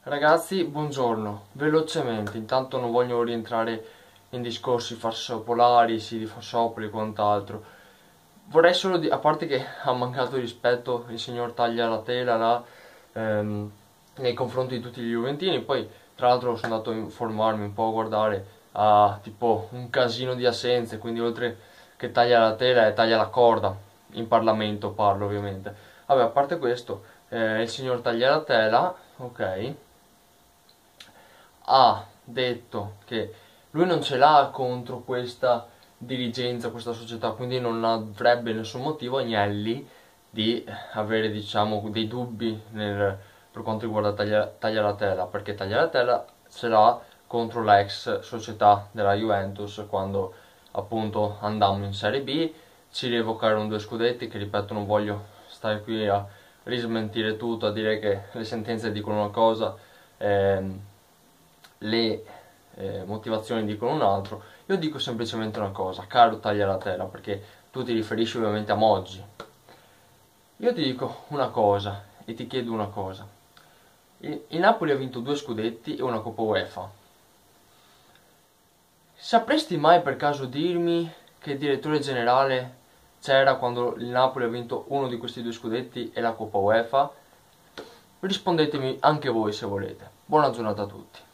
Ragazzi, buongiorno. Velocemente, intanto non voglio rientrare in discorsi farsopolari, sì, di farsopoli e quant'altro. Vorrei solo a parte che ha mancato rispetto il signor Taglialatela là, nei confronti di tutti gli juventini. Poi, tra l'altro, sono andato a informarmi un po', a guardare, a tipo un casino di assenze, quindi oltre che taglia la tela e taglia la corda, in Parlamento parlo ovviamente. Vabbè, a parte questo, il signor Taglialatela, ok, ha detto che lui non ce l'ha contro questa dirigenza, questa società, quindi non avrebbe nessun motivo, Agnelli, di avere, diciamo, dei dubbi per quanto riguarda Taglialatella, perché Taglialatella ce l'ha contro la ex società della Juventus quando appunto andammo in Serie B, ci revocarono 2 scudetti, che ripeto non voglio stare qui a rismentire tutto, a dire che le sentenze dicono una cosa, ehm, le motivazioni dicono un altro. Io dico semplicemente una cosa, caro Taglialatella, perché tu ti riferisci ovviamente a Moggi. Io ti dico una cosa e ti chiedo una cosa. Il Napoli ha vinto 2 scudetti e una Coppa UEFA. Sapresti mai per caso dirmi che il direttore generale c'era quando il Napoli ha vinto uno di questi 2 scudetti e la Coppa UEFA? Rispondetemi anche voi se volete. Buona giornata a tutti.